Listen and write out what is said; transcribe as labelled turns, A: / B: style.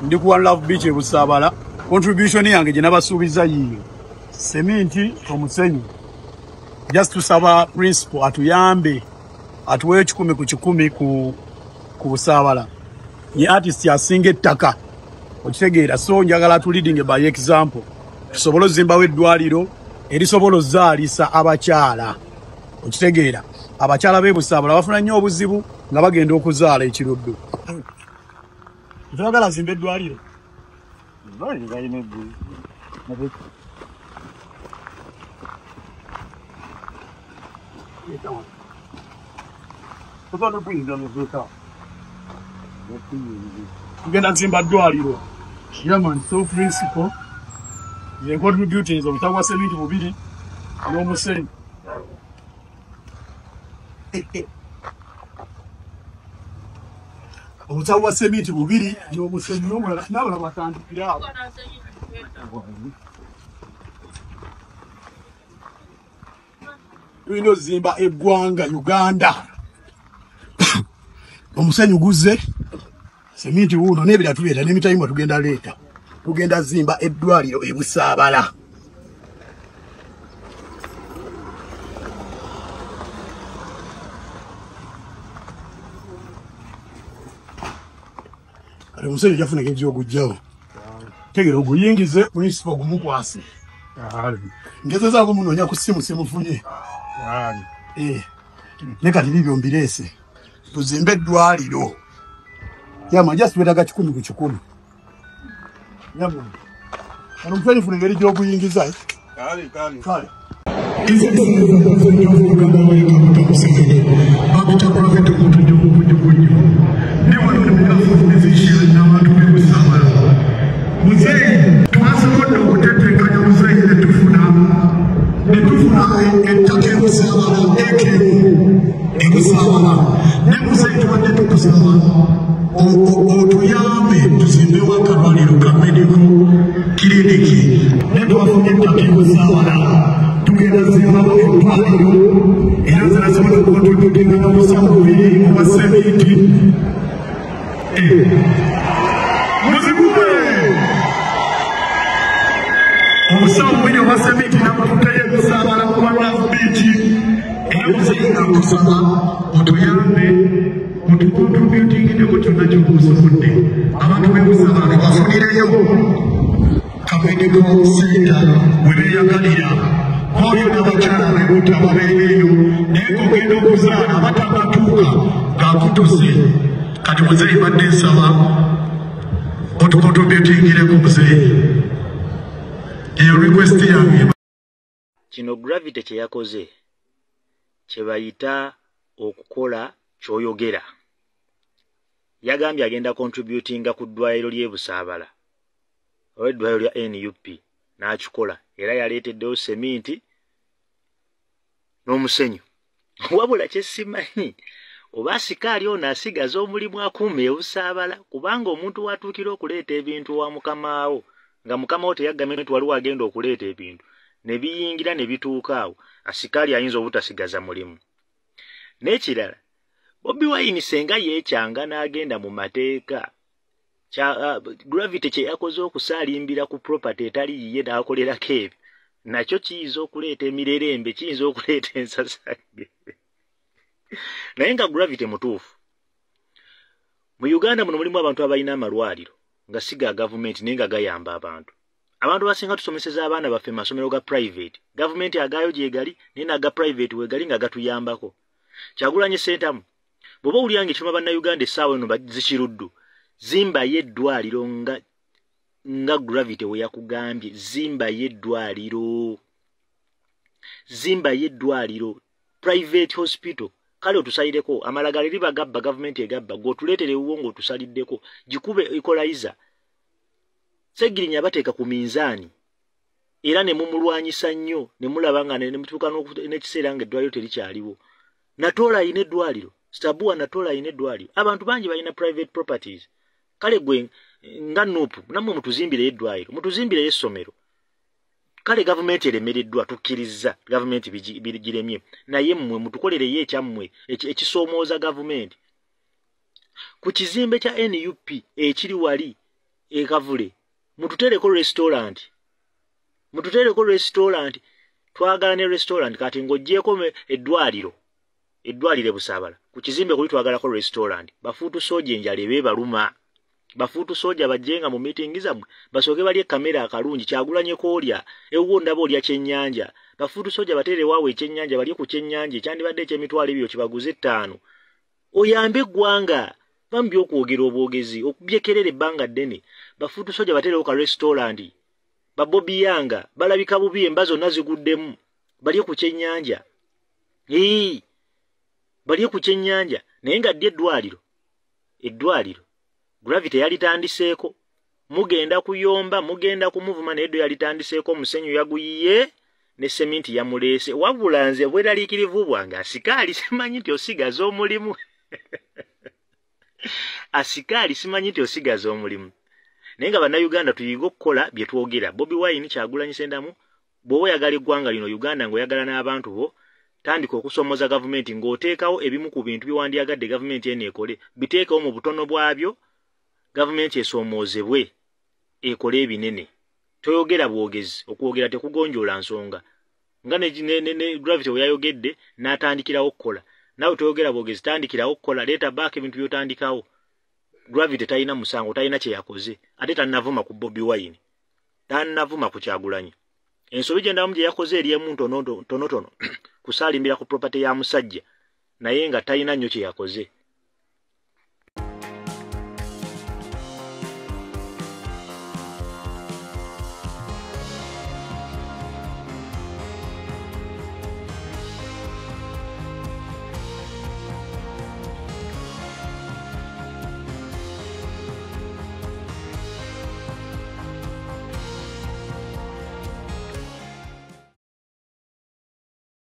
A: ndi ku One Love Beach Busabala. Contribution yange gye nabasuubiza yiyo seminti omusenyu just tusaba principal atuyambe atuwe 10 ku 10 ku Busabala ye artist yasinga ettaka okitegeera so njagala tu leading by example tusobolo zimbawo eddwaliro erisobolo zaalisa abakyala okitegeera abakyala be Busabala bafuna nnyo obuzibu nga bagenda okuzaala ekiruddu twagala zimbe eddwaliro Very, very maybe. Yeah, man, so principle. You contributing so we seminti bubiri no museni. Utawa seminti bubiri no museni no mwana nabala batandikira. Wino zimba eggwanga Uganda. Omuseni uguze seminti wuno nebira tubeera n'emitayimwa tugenda leeta. Tugenda zimba eddwaliro e Busabala. Kale omuseni jafuna kenji ogujjawo. Tegera oguyingize principal gumukwase. Ngezeza ko munonya ku simu semufunye. Nekati bibyo mbirese. Tuzimbe eddwaliro. Yama just wetaga 10 ku 10. Yama. Ano mfeni funengeri gyo kuyingiza. Kale.
B: Kino gravity kye yakoze kye bayita okukola kyoyogera. Yagambye agenda contributinga ku ddwaliro ly'e Busabala. Eddwaliro lya NUP n'akikola era yaleeteddewo seminti n'omusenyu. Wabula kye simanyi oba sikaali ono asigaza omulimu akuuma e Busabala kubanga omuntu watuukira okuleeta ebintu wa mukamaawo nga mukamaawo teyagamye nti waliwo agenda okuleeta ebintu ne biyingira ne bituuka awo asikaali ayinza obutasigaza mulimu. N'ekirala Bobi Wine senga yeekyanga n'agenda mu mateeka gravity kye yakoze okusaalimbira ku property etali yiye n'akolerako ebyo nakyo kiyinza okuleeta emirerembe kiyinza okuleeta ensasage. Naye nga gravity mutuufu mu Uganda muno mulimu abantu abalina amalwaliro nga siga gavumenti naye nga gayamba abantu. Abantu basinga tusomeseza abaana baffe masomero ga private. Government agayo gyegali naye naga private wegali nga gatuyambako. Kyagulanyi Sentamu bwoba owulyange kiruma bannayuganda essaawa eno bazikiruddu zimba yeddwaliro nga gravity we yakugambye zimba yeddwaliro private hospital. Kale otusalireko amalagala eri bagabba gavumenti egabba gwotuleetere ewuwo ng'otusaliddeko gikube equalizer Segirinya bateeka ku minzaani era ne mumulwanyisa nnyo ne mulaba nga ne mutuuka n'ekiseera nga eddwaliro terikyaliwo. Natola ayina eddwaliro Stabua Natola ayina eddwaliro. Abantu bangi balina private properties. Kale gwe nga Nuupu namwe mutuzimbire eddwaliro mutuzimbire essomero. Kale gavumenti eremereddwa tukkiriza gavumenti bigiremye naye mmwe mutukolere ye ekyammwe ekisoomooza gavumenti ku kizimbe kya NUP ekiri wali Kavule mututereko restaurant twagala ne restaurant kati ng'oggyeko eddwaliro Busaabala ku kizimbe kuli twagalako restaurant bafuutu soja enjala ebeebaluma bafuutu soja bajjenga mu meeting zammwe basooke balye kamera akalungi Kyagulanyi koolya ewo ndaba olya kyennyanja bafuutu soja batere waawe ekyennyanja balye ku kyennyanja ekyandibadde eky'emitwalo ebyo kibaguze 5 oyambe eggwanga bambi okwogera obwogezi okubyekerera ebbanga ddene bafuutu soja baterewo ka restaurant babobi yanga balabika bubi emba zonna ziguddemu balye ku kyennyanja balye ku kyennyanja naye nga ddye eddwaliro gravity yalitandiseeko mugenda kuyomba mugenda kumuvuma naye eddo yalitandiseeko omusenyu yaguyiye ne seminti yamuleese wabula nze bweraliikirivu bwange asikaali simanyi nti osigaza omulimu naye nga bannayuganda tuyiga okukola bye twogera Bobi Wine Kyagulanyi Ssentamu bw'oba oyagala eggwanga lino Uganda ng'oyagala n'abantu bo tandika okusomoza gavumenti ng'oteekawo ebimu ku bintu byewandiyagadde gavumenti eno ekole biteekawo mu butono bwabyo gavumenti esomoozebwe ekole ebinene toyogera bwogezi okwogera tekugonjoola nsonga nga ne gravity we yayogedde n'atandikirawo okukola naawe toyogera bwogezi tandikirawo okukola leeta back ebintu by'otandikawo gravity talina musango talina kye yakoze ate tannavuma ku Bobi Wine tannavuma ku Kyagulanyi ensobi gye ndamu gye yakoze eryemu ntonotono kusaalimbira ku property ya musajja naye nga talina nnyo kye yakoze